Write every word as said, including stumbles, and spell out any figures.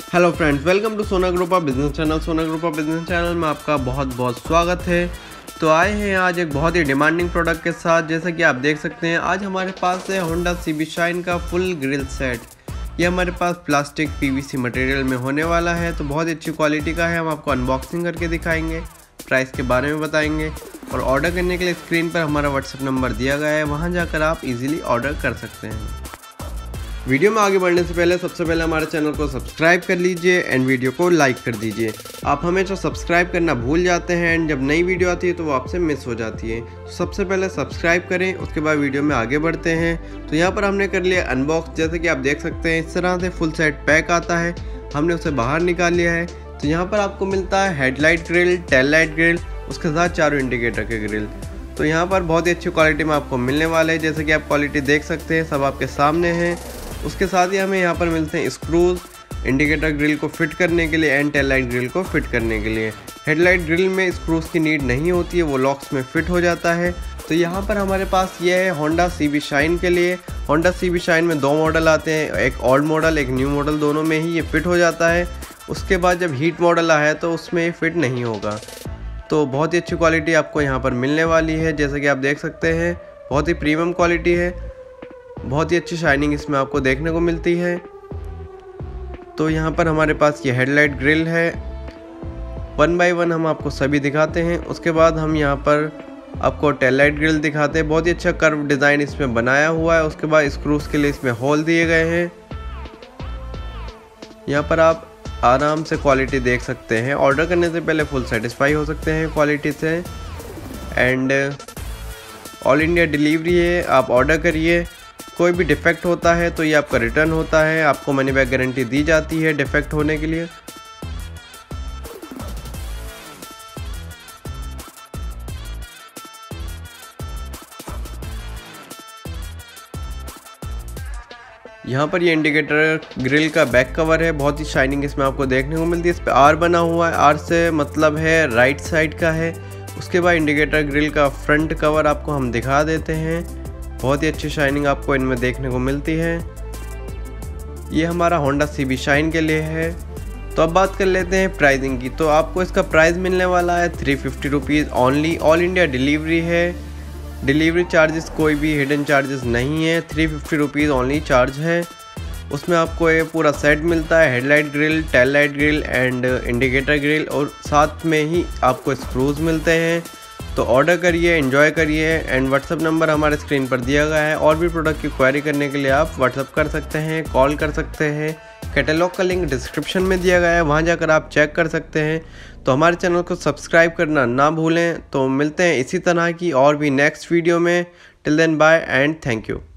Hello friends, welcome to Sona group of business channel. Sona group of business channel में आपका बहुत बहुत स्वागत है। तो आए हैं आज एक बहुत ही डिमांडिंग प्रोडक्ट के साथ। जैसा कि आप देख सकते हैं, आज हमारे पास है होंडा सीबी शाइन का फुल ग्रिल सेट। ये हमारे पास प्लास्टिक पीवीसी मटेरियल में होने वाला है, तो बहुत अच्छी क्वालिटी का है। हम आपको अनबॉक्सिंग करके दिखाएंगे, प्राइस के बारे में बताएंगे और ऑर्डर करने के लिए स्क्रीन पर हमारा व्हाट्सएप नंबर दिया गया है, वहाँ जाकर आप इजीली ऑर्डर कर सकते हैं। वीडियो में आगे बढ़ने से पहले सबसे पहले हमारे चैनल को सब्सक्राइब कर लीजिए एंड वीडियो को लाइक कर दीजिए। आप हमेशा सब्सक्राइब करना भूल जाते हैं एंड जब नई वीडियो आती है तो वो आपसे मिस हो जाती है। तो सबसे पहले सब्सक्राइब करें, उसके बाद वीडियो में आगे बढ़ते हैं। तो यहाँ पर हमने कर लिया अनबॉक्स। जैसे कि आप देख सकते हैं, इस तरह से फुल सेट पैक आता है। हमने उसे बाहर निकाल लिया है। तो यहाँ पर आपको मिलता है headlight grill, tail light grill, उसके साथ चारों इंडिकेटर के ग्रिल। तो यहाँ पर बहुत ही अच्छी क्वालिटी में आपको मिलने वाले हैं। जैसे कि आप क्वालिटी देख सकते हैं, सब आपके सामने है। उसके साथ ही हमें यहाँ पर मिलते हैं स्क्रूज, इंडिकेटर ग्रिल को फिट करने के लिए एंड टेल लाइट ग्रिल को फिट करने के लिए। हेडलाइट ग्रिल में स्क्रूज की नीड नहीं होती है, वो लॉक्स में फिट हो जाता है। तो यहाँ पर हमारे पास ये है होंडा सीबी शाइन के लिए। होंडा सीबी शाइन में दो मॉडल आते हैं, एक ओल्ड मॉडल एक न्यू मॉडल, दोनों में ही ये फिट हो जाता है। उसके बाद जब हीट मॉडल आया है तो उसमें ये फिट नहीं होगा। तो बहुत ही अच्छी क्वालिटी आपको यहाँ पर मिलने वाली है। जैसे कि आप देख सकते हैं, बहुत ही प्रीमियम क्वालिटी है, बहुत ही अच्छी शाइनिंग इसमें आपको देखने को मिलती है। तो यहाँ पर हमारे पास ये हेडलाइट ग्रिल है। वन बाय वन हम आपको सभी दिखाते हैं। उसके बाद हम यहाँ पर आपको टेल लाइट ग्रिल दिखाते हैं। बहुत ही अच्छा कर्व डिज़ाइन इसमें बनाया हुआ है। उसके बाद स्क्रूज के लिए इसमें होल दिए गए हैं। यहाँ पर आप आराम से क्वालिटी देख सकते हैं। ऑर्डर करने से पहले फुल सेटिस्फाई हो सकते हैं क्वालिटी से। एंड ऑल इंडिया डिलीवरी है, आप ऑर्डर करिए। कोई भी डिफेक्ट होता है तो ये आपका रिटर्न होता है, आपको मनी बैक गारंटी दी जाती है डिफेक्ट होने के लिए। यहाँ पर ये इंडिकेटर ग्रिल का बैक कवर है, बहुत ही शाइनिंग इसमें आपको देखने को मिलती है। इस पर आर बना हुआ है, आर से मतलब है राइट साइड का है। उसके बाद इंडिकेटर ग्रिल का फ्रंट कवर आपको हम दिखा देते हैं। बहुत ही अच्छी शाइनिंग आपको इनमें देखने को मिलती है। ये हमारा होंडा सीबी शाइन के लिए है। तो अब बात कर लेते हैं प्राइसिंग की। तो आपको इसका प्राइस मिलने वाला है three fifty rupees only. All India delivery है, डिलीवरी चार्जेस कोई भी हिडन चार्जेस नहीं है। Three fifty rupees only charge है। उसमें आपको ये पूरा सेट मिलता है, headlight grill, tail light grill and indicator grill, और साथ में ही आपको स्क्रूज मिलते हैं। तो ऑर्डर करिए, एंजॉय करिए एंड व्हाट्सअप नंबर हमारे स्क्रीन पर दिया गया है। और भी प्रोडक्ट की क्वेरी करने के लिए आप व्हाट्सअप कर सकते हैं, कॉल कर सकते हैं। कैटलॉग का लिंक डिस्क्रिप्शन में दिया गया है, वहाँ जाकर आप चेक कर सकते हैं। तो हमारे चैनल को सब्सक्राइब करना ना भूलें। तो मिलते हैं इसी तरह की और भी नेक्स्ट वीडियो में। Till then bye and thank you.